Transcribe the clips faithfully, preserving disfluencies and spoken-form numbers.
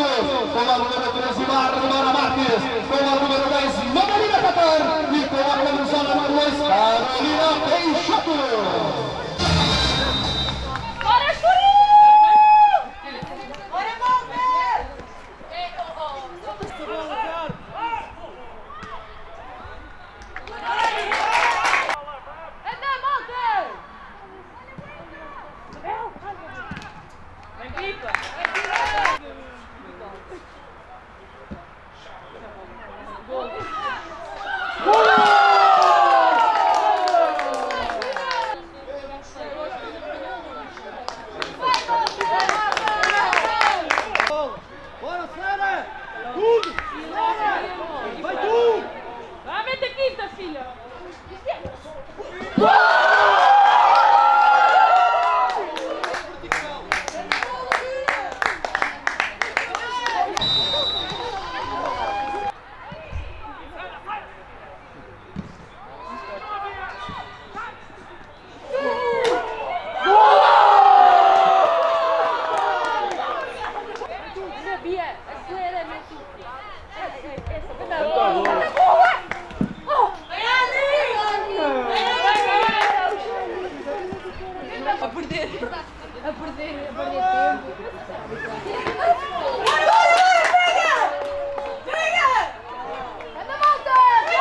Santos, com a número treze, Bárbara Marques, com a número dez, Madalina Catar, e com a camisola número dois, Carolina Peixoto. A perder, a perder, a perder tempo. Anda, malta!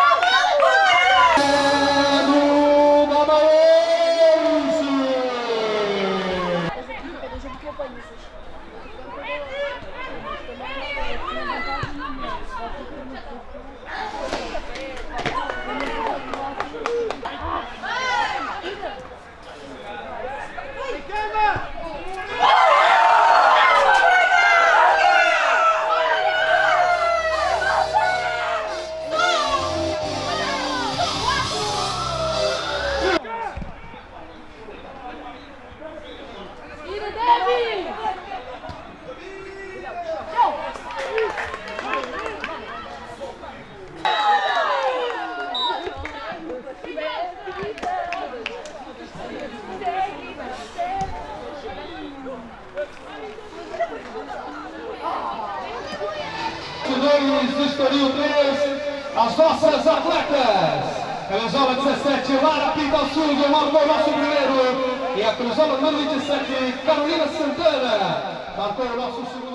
Do Estoril três, as nossas atletas. Camisola dezessete, Lara Pintalçudo, marcou o nosso primeiro. E a camisola número vinte e sete, Carolina Santana, marcou o nosso segundo.